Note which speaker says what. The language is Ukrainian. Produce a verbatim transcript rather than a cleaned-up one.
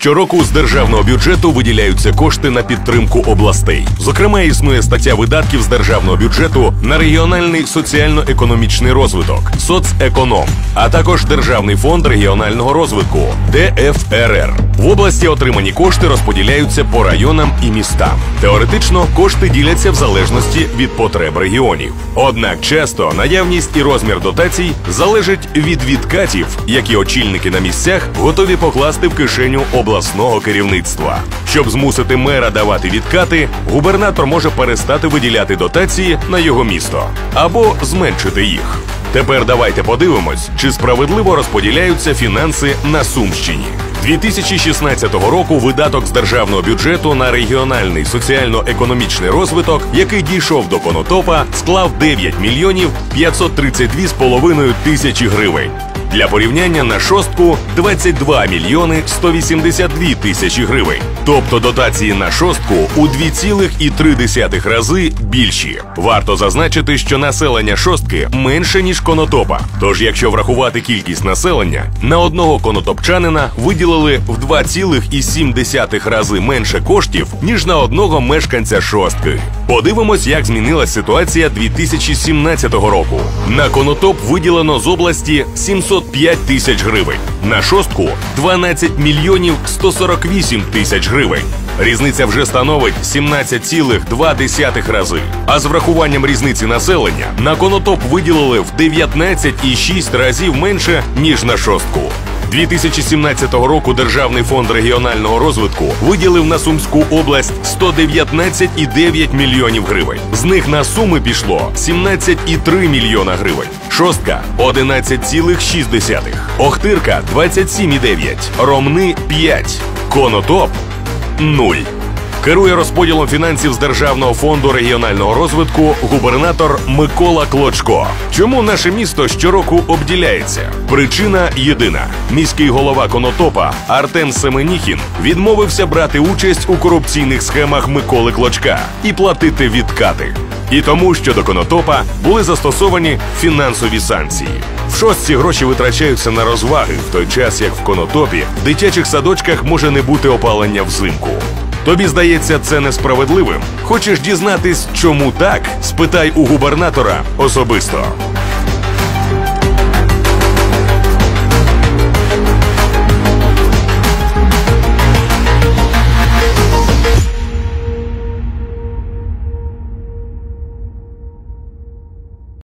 Speaker 1: Щороку з державного бюджету виділяються кошти на підтримку областей. Зокрема, існує стаття видатків з державного бюджету на регіональний соціально-економічний розвиток – соцеконом, а також Державний фонд регіонального розвитку – де еф ер ер. В області отримані кошти розподіляються по районам і містам. Теоретично кошти діляться в залежності від потреб регіонів. Однак часто наявність і розмір дотацій залежить від відкатів, які очільники на місцях готові покласти в кишеню обласного керівництва. Щоб змусити мера давати відкати, губернатор може перестати виділяти дотації на його місто або зменшити їх. Тепер давайте подивимось, чи справедливо розподіляються фінанси на Сумщині. дві тисячі шістнадцятого року видаток з державного бюджету на регіональний соціально-економічний розвиток, який дійшов до Конотопа, склав дев'ять мільйонів п'ятсот тридцять дві з половиною тисячі гривень. Для порівняння на шостку – двадцять два мільйони сто вісімдесят дві тисячі гривень. Тобто дотації на шостку у два цілих три десятих рази більші. Варто зазначити, що населення шостки менше, ніж Конотопа. Тож, якщо врахувати кількість населення, на одного конотопчанина виділили в два цілих сім десятих рази менше коштів, ніж на одного мешканця шостки. Подивимось, як змінилась ситуація дві тисячі сімнадцятого року. На Конотоп виділено з області сімсот п'ять тисяч гривень, на шостку – дванадцять мільйонів сто сорок вісім тисяч гривень. Різниця вже становить сімнадцять цілих два десятих рази. А з врахуванням різниці населення на Конотоп виділили в дев'ятнадцять цілих шість разів менше, ніж на шостку. дві тисячі сімнадцятого року Державний фонд регіонального розвитку виділив на Сумську область сто дев'ятнадцять цілих дев'ять мільйонів гривень. З них на Суми пішло сімнадцять цілих три мільйона гривень. Шостка – одинадцять цілих шість десятих. Охтирка – двадцять сім цілих дев'ять. Ромни – п'ять. Конотоп – нуль. Керує розподілом фінансів з Державного фонду регіонального розвитку губернатор Микола Клочко. Чому наше місто щороку обділяється? Причина єдина. Міський голова Конотопа Артем Семеніхін відмовився брати участь у корупційних схемах Миколи Клочка і платити відкати. І тому, що до Конотопа були застосовані фінансові санкції. В шостці гроші витрачаються на розваги, в той час як в Конотопі в дитячих садочках може не бути опалення взимку. Тобі здається це несправедливим? Хочеш дізнатись, чому так? Спитай у губернатора особисто.